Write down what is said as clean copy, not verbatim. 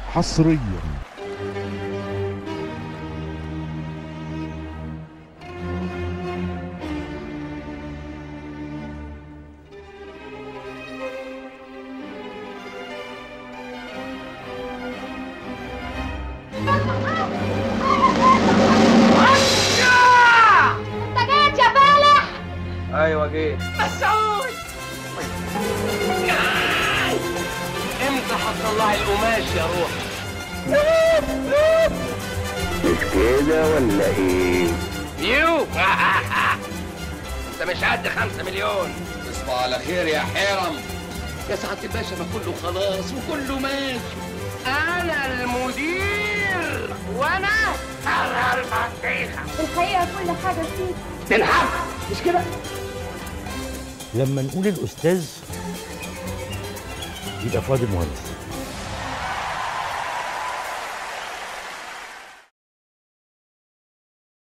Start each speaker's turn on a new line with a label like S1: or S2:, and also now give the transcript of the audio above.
S1: حصريا.
S2: انت جيت يا فالح؟
S3: ايوه جيت.
S2: مسعود
S3: امتى هتطلعي القماش يا روح؟
S4: مش كده ولا ايه؟
S3: يو انت مش قد 5 مليون.
S5: تصبح على خير يا حرم.
S3: يا سعادة الباشا ما كله خلاص وكله ماشي. انا المدير وانا البطيخه.
S2: الحقيقة كل حاجة فيك
S3: تنحب مش كده؟
S6: لما نقول الأستاذ يبقى فؤاد المهندس.